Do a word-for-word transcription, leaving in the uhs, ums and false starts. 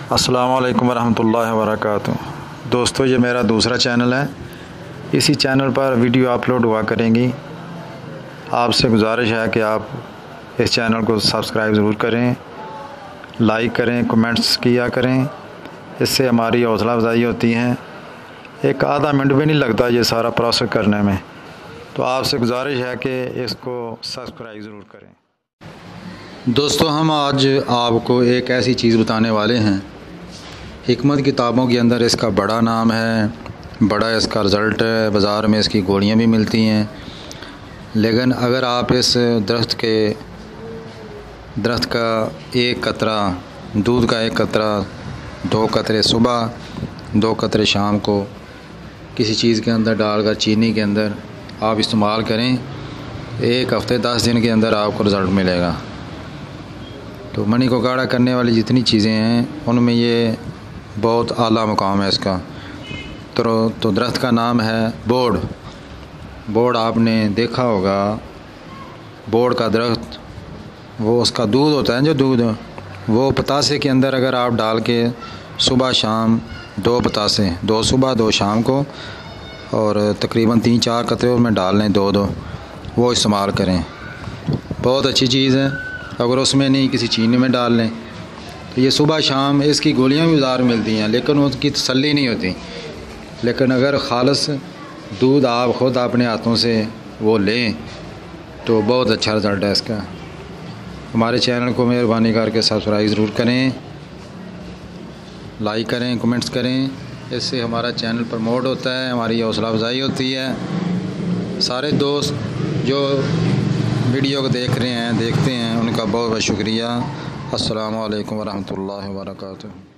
अस्सलाम वालेकुम वरहमतुल्लाहि वबरकातुहू। दोस्तों, ये मेरा दूसरा चैनल है। इसी चैनल पर वीडियो अपलोड हुआ करेंगी। आपसे गुजारिश है कि आप इस चैनल को सब्सक्राइब ज़रूर करें, लाइक करें, कमेंट्स किया करें। इससे हमारी हौसला अफजाई होती है। एक आधा मिनट भी नहीं लगता ये सारा प्रोसेस करने में, तो आपसे गुजारिश है कि इसको सब्सक्राइब ज़रूर करें। दोस्तों, हम आज आपको एक ऐसी चीज़ बताने वाले हैं। हिकमत किताबों के अंदर इसका बड़ा नाम है, बड़ा इसका रिज़ल्ट है, बाज़ार में इसकी गोलियां भी मिलती हैं। लेकिन अगर आप इस दरख्त के दरख्त का एक कतरा दूध का एक कतरा दो कतरे सुबह, दो कतरे शाम को किसी चीज़ के अंदर डालकर चीनी के अंदर आप इस्तेमाल करें, एक हफ़्ते दस दिन के अंदर आपको रिज़ल्ट मिलेगा। तो मनी को गाढ़ा करने वाली जितनी चीज़ें हैं उनमें ये बहुत आला मुकाम है इसका। तो तो दरख्त का नाम है बोड़। बोड़ आपने देखा होगा, बोड़ का दरख्त, वो उसका दूध होता है, जो दूध वो पतासे के अंदर अगर आप डाल के सुबह शाम दो पतासे, दो सुबह दो शाम को, और तकरीबन तीन चार कतरे में डाल लें, दो दो वो इस्तेमाल करें। बहुत अच्छी चीज़ है। अगर उसमें नहीं किसी चीनी में डाल लें तो ये सुबह शाम इसकी गोलियां भी बाज़ार में मिलती हैं, लेकिन उसकी तसल्ली नहीं होती। लेकिन अगर खालिस दूध आप ख़ुद अपने हाथों से वो लें तो बहुत अच्छा रिज़ल्ट है इसका। हमारे चैनल को मेहरबानी करके सब्सक्राइब ज़रूर करें, लाइक करें, कमेंट्स करें। इससे हमारा चैनल प्रमोट होता है, हमारी हौसला अफजाई होती है। सारे दोस्त जो वीडियो को देख रहे हैं, देखते हैं, उनका बहुत बहुत शुक्रिया। अस्सलाम वालेकुम वरहमतुल्लाहि वबरकातुहू।